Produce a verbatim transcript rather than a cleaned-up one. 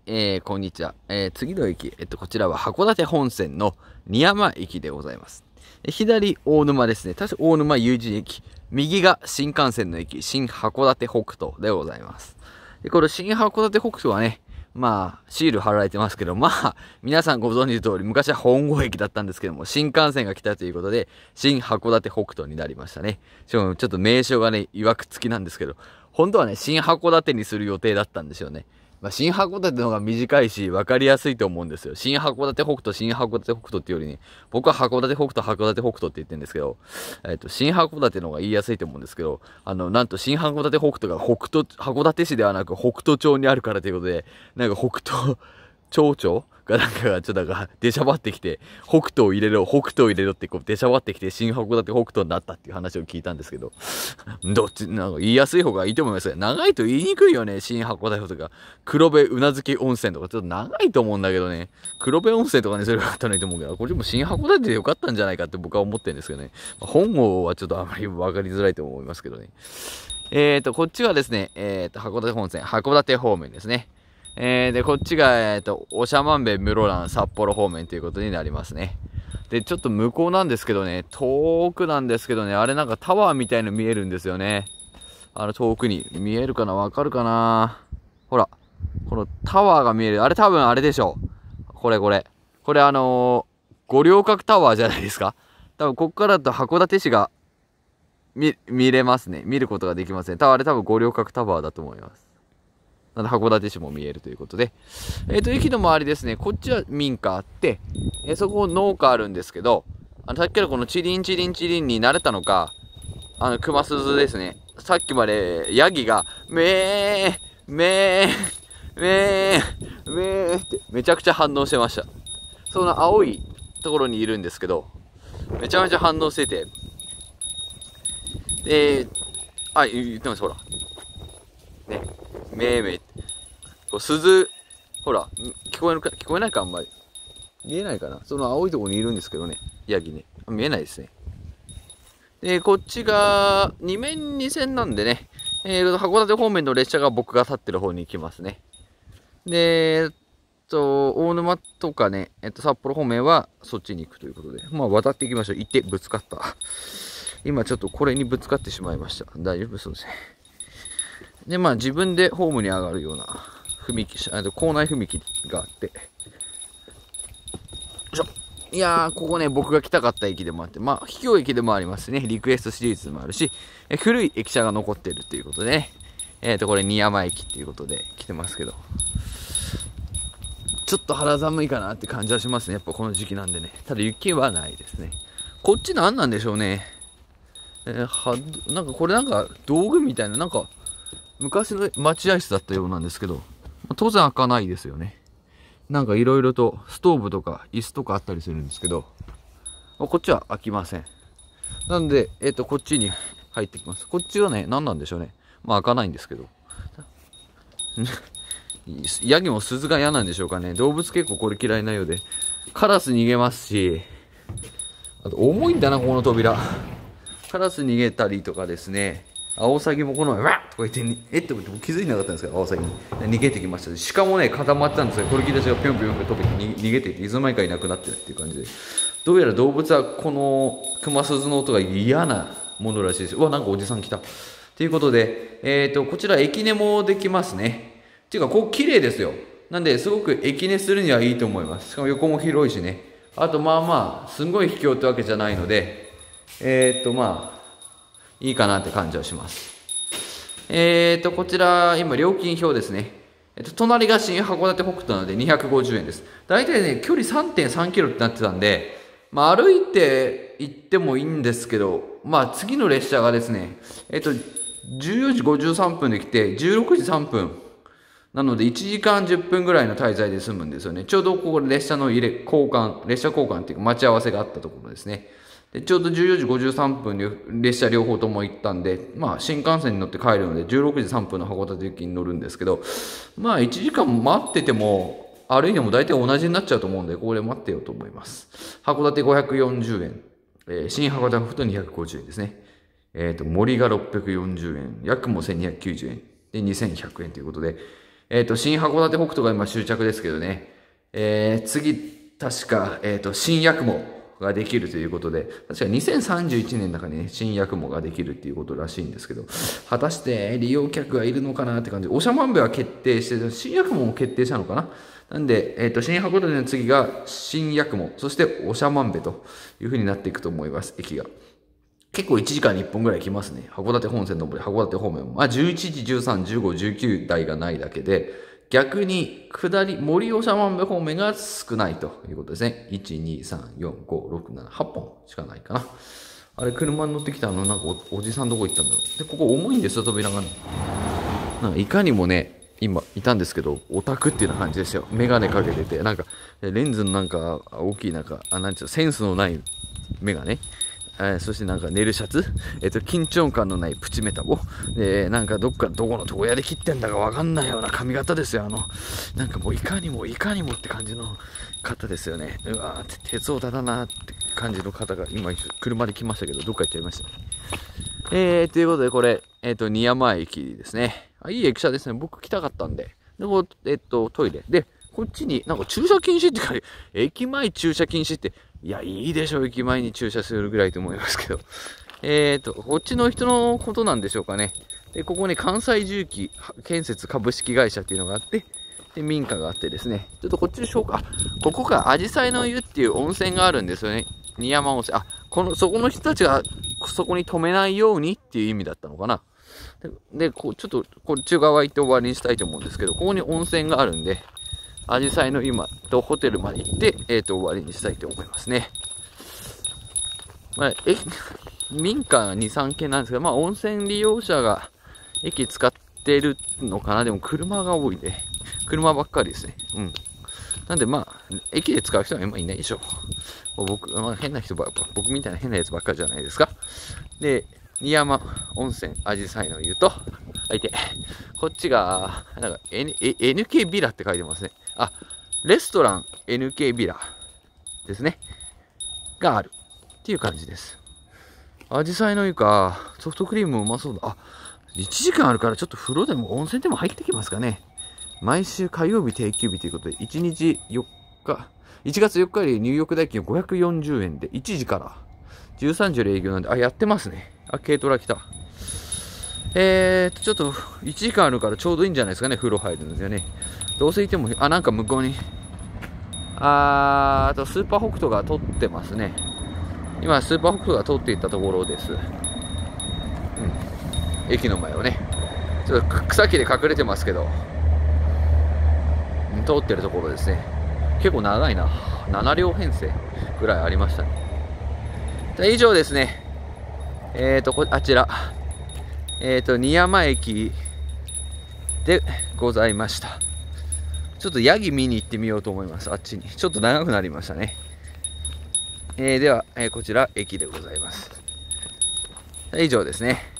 えー、こんにちは。えー、次の駅、えっと、こちらは函館本線の仁山駅でございます。え左、大沼ですね。確か大沼友人駅。右が新幹線の駅、新函館北斗でございます。で、この新函館北斗はね、まあ、シール貼られてますけど、まあ、皆さんご存知の通り、昔は本郷駅だったんですけども、新幹線が来たということで、新函館北斗になりましたね。しかも、ちょっと名称がね、曰く付きなんですけど、本当はね、新函館にする予定だったんですよね。まあ、新函館の方が短いし、分かりやすいと思うんですよ。新函館北斗、新函館北斗っていうよりね、僕は函館北斗、函館北斗って言ってるんですけど、えっと、新函館の方が言いやすいと思うんですけど、あの、なんと新函館北斗が北斗、函館市ではなく北斗町にあるからということで、なんか北斗町長がなんか、ちょっとなんか、出しゃばってきて、北斗を入れろ、北斗を入れろってこう、出しゃばってきて、新函館北斗になったっていう話を聞いたんですけど、どっち、なんか言いやすい方がいいと思いますよ。長いと言いにくいよね、新函館とか。黒部うなずき温泉とか、ちょっと長いと思うんだけどね。黒部温泉とかにすればよかったのにと思うけど、これも新函館でよかったんじゃないかって僕は思ってるんですけどね。まあ、本郷はちょっとあまり分かりづらいと思いますけどね。えーと、こっちはですね、えーと、函館本線、函館方面ですね。えー、で、こっちが、えーと、長万部室蘭札幌方面ということになりますね。で、ちょっと向こうなんですけどね、遠くなんですけどね、あれなんかタワーみたいの見えるんですよね。あの遠くに。見えるかなわかるかなほら。このタワーが見える。あれ多分あれでしょう。これこれ。これあのー、五稜郭タワーじゃないですか。多分こっからだと函館市が見、見れますね。見ることができますね。多分あれ多分五稜郭タワーだと思います。なので函館市も見えるということで。えっ、ー、と、駅の周りですね。こっちは民家あって、えー、そこ農家あるんですけど、あの、さっきからこのチリンチリンチリンに慣れたのか、あの、熊鈴ですね。さっきまで、ヤギが、めー、めー、めー、めーって、めちゃくちゃ反応してました。その青いところにいるんですけど、めちゃめちゃ反応してて、で、あ、言ってます、ほら。ね、めーめーって。こう、鈴、ほら、聞こえるか、聞こえないか、あんまり。見えないかな。その青いところにいるんですけどね、ヤギね。見えないですね。で、こっちがに面に線なんでね、えー、函館方面の列車が僕が立ってる方に行きますね。で、えっと、大沼とかね、えっと、札幌方面はそっちに行くということで、まあ渡っていきましょう。行ってぶつかった。今ちょっとこれにぶつかってしまいました。大丈夫そうですね。で、まあ自分でホームに上がるような踏切、あの構内踏切があって、よいしょ。いやー、ここね、僕が来たかった駅でもあって、まあ、秘境駅でもありますね。リクエストシリーズでもあるし、え古い駅舎が残っているということでね。えっ、ー、と、これ、仁山駅っていうことで来てますけど。ちょっと肌寒いかなって感じはしますね。やっぱこの時期なんでね。ただ雪はないですね。こっち何なんでしょうね。えー、は、なんかこれなんか道具みたいな、なんか昔の待合室だったようなんですけど、当然開かないですよね。なんかいろいろとストーブとか椅子とかあったりするんですけど、こっちは開きません。なんで、えっと、こっちに入ってきます。こっちはね、何なんでしょうね。まあ開かないんですけど。ヤギも鈴が嫌なんでしょうかね。動物結構これ嫌いなようで。カラス逃げますし、あと重いんだな、ここの扉。カラス逃げたりとかですね。アオサギもこの前、わっとか言って、えって気づいてなかったんですけど、アオサギに。逃げてきましたし、鹿もね、固まってたんですよ。これ聞いた人がぴょんぴょんぴょん飛びて逃げていって、いつの間にかいなくなってるっていう感じで。どうやら動物はこのクマスズの音が嫌なものらしいです。うわ、なんかおじさん来た。ということで、えっと、こちら駅寝もできますね。っていうか、ここ綺麗ですよ。なんで、すごく駅寝するにはいいと思います。しかも横も広いしね。あと、まあまあ、すんごい秘境ってわけじゃないので、えっと、まあ、いいかなって感じはします。えーと、こちら、今、料金表ですね。えっと、隣が新函館北斗なのでにひゃくごじゅうえんです。大体ね、距離 さんてんさんキロってなってたんで、まあ、歩いて行ってもいいんですけど、まあ、次の列車がですね、えっと、じゅうよじごじゅうさんぷんで来て、じゅうろくじさんぷん。なので、いちじかんじゅっぷんぐらいの滞在で済むんですよね。ちょうどここ列車の入れ、交換、列車交換っていうか待ち合わせがあったところですね。でちょうどじゅうよじごじゅうさんぷんに列車両方とも行ったんで、まあ新幹線に乗って帰るのでじゅうろくじさんぷんの函館駅に乗るんですけど、まあいちじかん待ってても、歩いても大体同じになっちゃうと思うんで、ここで待ってようと思います。函館ごひゃくよんじゅうえん、えー、新函館北斗にひゃくごじゅうえんですね。えっと、森がろっぴゃくよんじゅうえん、ヤクもせんにひゃくきゅうじゅうえん、でにせんひゃくえんということで、 えっと、新函館北斗が今終着ですけどね。えー、次、確か、えっと、新八雲ができるということで、確かにせんさんじゅういちねんの中にね、新八雲ができるっていうことらしいんですけど、果たして利用客がいるのかなって感じで、長万部は決定して、新八雲も決定したのかな。なんで、えっと、新函館の次が新八雲、そして長万部という風になっていくと思います、駅が。結構いちじかんにいっぽんぐらい来ますね。函館本線上り、函館方面も。まあ、じゅういちじ、じゅうさん、じゅうご、じゅうきゅう台がないだけで、逆に、下り、森長万部方面が少ないということですね。いち、に、さん、よん、ご、ろく、なな、はっぽんしかないかな。あれ、車に乗ってきたあの、なんかお、おじさんどこ行ったんだろう。で、ここ重いんですよ、扉がね。なんかいかにもね、今、いたんですけど、オタクっていうような感じでしたよ。メガネかけてて、なんか、レンズのなんか、大きいなんか、あ、なんちゅう、センスのないメガネ。えー、そしてなんか寝るシャツ、えっ、ー、と、緊張感のないプチメタボ。で、なんかどっかどこの床屋で切ってんだかわかんないような髪型ですよ。あの、なんかもういかにもいかにもって感じの方ですよね。うわー、鉄オタだなって感じの方が今、車で来ましたけど、どっか行っちゃいましたね。えー、ということでこれ、えっ、ー、と、仁山駅ですね。あ、いい駅舎ですね。僕来たかったんで。で、こう、えっ、ー、と、トイレ。で、こっちになんか駐車禁止って書いて、駅前駐車禁止って、いや、いいでしょ、駅前に駐車するぐらいと思いますけど。えーと、こっちの人のことなんでしょうかね。で、ここに関西重機建設株式会社っていうのがあって、で、民家があってですね。ちょっとこっちでしょうか。ここがアジサイの湯っていう温泉があるんですよね。仁山温泉。あ、この、そこの人たちがそこに止めないようにっていう意味だったのかな。で、でこうちょっとこっち側行って終わりにしたいと思うんですけど、ここに温泉があるんで、アジサイの今とホテルまで行って、えっと、終わりにしたいと思いますね。まあ、え、民家に、さんけんなんですけど、まあ、温泉利用者が駅使ってるのかな。でも、車が多いんで、車ばっかりですね。うん。なんで、まあ、駅で使う人は今いないでしょう。僕、まあ、変な人ば、僕みたいな変なやつばっかりじゃないですか。で、仁山温泉アジサイの湯と、相手、こっちが、なんか、N、エヌケー ビラって書いてますね。あ、レストラン エヌケー ビラですね。がある。っていう感じです。アジサイの湯か、ソフトクリームうまそうだ。あ、いちじかんあるからちょっと風呂でも温泉でも入ってきますかね。毎週火曜日定休日ということで、いちにちよっか、いちがつよっかより入浴代金ごひゃくよんじゅうえんで、いちじからじゅうさんじで営業なんで、あ、やってますね。あ、軽トラ来た。えーと、ちょっといちじかんあるからちょうどいいんじゃないですかね、風呂入るんですよね。どうせいても、あ、なんか向こうに、あー、あとスーパー北斗が通ってますね。今、スーパー北斗が通っていったところです。うん。駅の前をね。ちょっと草木で隠れてますけど、通ってるところですね。結構長いな。なな両編成ぐらいありましたね。で以上ですね。えーと、こあちら。えーと、仁山駅でございました。ちょっとヤギ見に行ってみようと思います。あっちに。ちょっと長くなりましたね。えー、では、えー、こちら駅でございます。以上ですね。